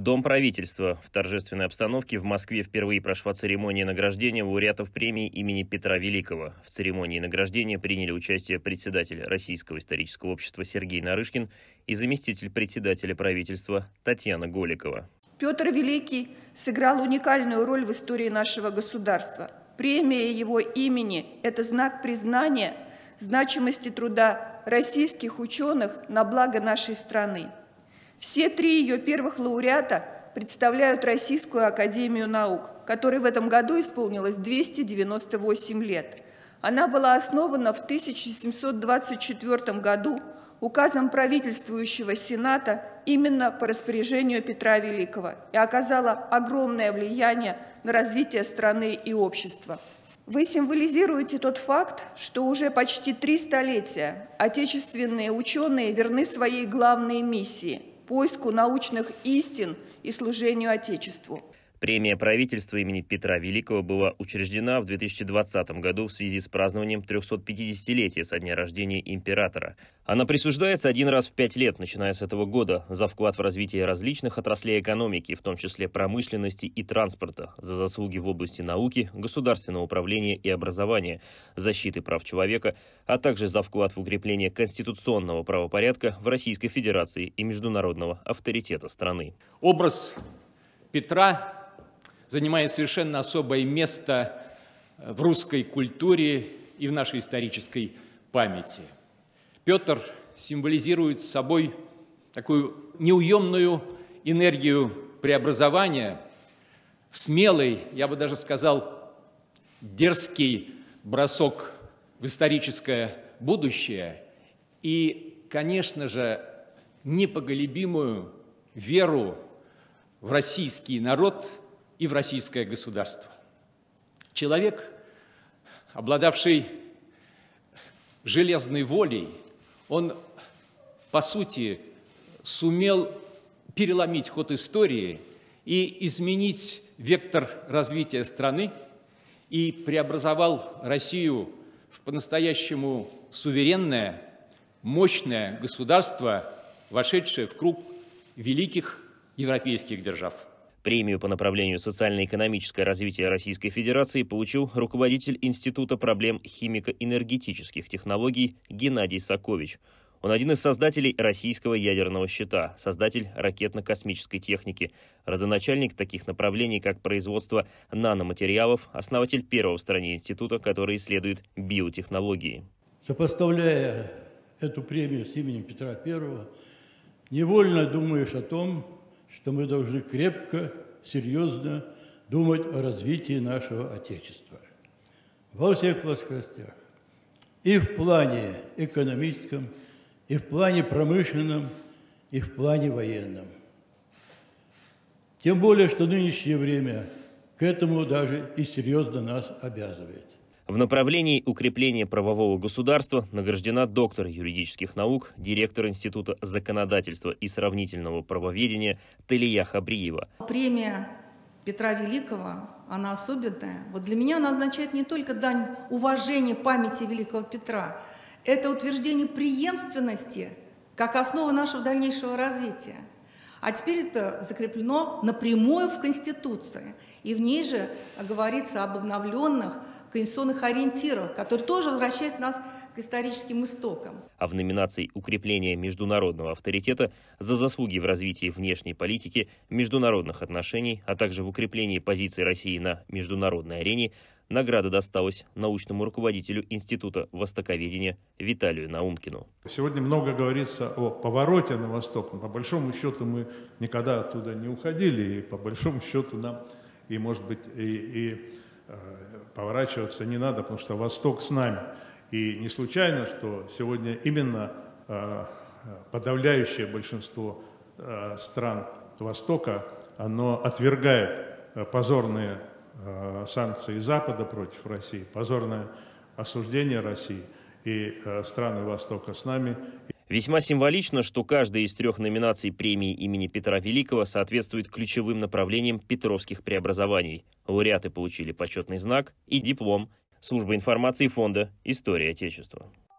Дом правительства. В торжественной обстановке в Москве впервые прошла церемония награждения лауреатов премии имени Петра Великого. В церемонии награждения приняли участие председатель Российского исторического общества Сергей Нарышкин и заместитель председателя правительства Татьяна Голикова. Петр Великий сыграл уникальную роль в истории нашего государства. Премия его имени – это знак признания значимости труда российских ученых на благо нашей страны. Все три ее первых лауреата представляют Российскую академию наук, которой в этом году исполнилось 298 лет. Она была основана в 1724 году указом правительствующего Сената именно по распоряжению Петра Великого и оказала огромное влияние на развитие страны и общества. Вы символизируете тот факт, что уже почти 3 столетия отечественные ученые верны своей главной миссии – поиску научных истин и служению Отечеству. Премия правительства имени Петра Великого была учреждена в 2020 году в связи с празднованием 350-летия со дня рождения императора. Она присуждается один раз в 5 лет, начиная с этого года, за вклад в развитие различных отраслей экономики, в том числе промышленности и транспорта, за заслуги в области науки, государственного управления и образования, защиты прав человека, а также за вклад в укрепление конституционного правопорядка в Российской Федерации и международного авторитета страны. Образ Петра занимает совершенно особое место в русской культуре и в нашей исторической памяти. Петр символизирует собой такую неуемную энергию преобразования, смелый, я бы даже сказал, дерзкий бросок в историческое будущее и, конечно же, непоколебимую веру в российский народ и в российское государство. Человек, обладавший железной волей, он, по сути, сумел переломить ход истории и изменить вектор развития страны и преобразовал Россию в по-настоящему суверенное, мощное государство, вошедшее в круг великих европейских держав. Премию по направлению социально-экономическое развитие Российской Федерации получил руководитель Института проблем химико-энергетических технологий Геннадий Сакович. Он один из создателей российского ядерного щита, создатель ракетно-космической техники, родоначальник таких направлений, как производство наноматериалов, основатель первого в стране института, который исследует биотехнологии. Сопоставляя эту премию с именем Петра I, невольно думаешь о том, что мы должны крепко, серьезно думать о развитии нашего Отечества во всех плоскостях. И в плане экономическом, и в плане промышленном, и в плане военном. Тем более, что нынешнее время к этому даже и серьезно нас обязывает. В направлении укрепления правового государства награждена доктор юридических наук, директор Института законодательства и сравнительного правоведения Талия Хабриева. Премия Петра Великого, она особенная. Вот для меня она означает не только дань уважения памяти великого Петра, это утверждение преемственности как основа нашего дальнейшего развития. А теперь это закреплено напрямую в Конституции. И в ней же говорится об обновленных конституционных ориентирах, которые тоже возвращают нас к историческим истокам. А в номинации «Укрепление международного авторитета» за заслуги в развитии внешней политики, международных отношений, а также в укреплении позиций России на международной арене награда досталась научному руководителю Института востоковедения Виталию Наумкину. Сегодня много говорится о повороте на восток, но по большому счету мы никогда оттуда не уходили, и по большому счету нам и, может быть, поворачиваться не надо, потому что Восток с нами. И не случайно, что сегодня именно подавляющее большинство стран Востока, оно отвергает позорные санкции Запада против России, позорное осуждение России, и страны Востока с нами. Весьма символично, что каждая из 3 номинаций премии имени Петра Великого соответствует ключевым направлениям петровских преобразований. Лауреаты получили почетный знак и диплом. Служба информации фонда «История Отечества».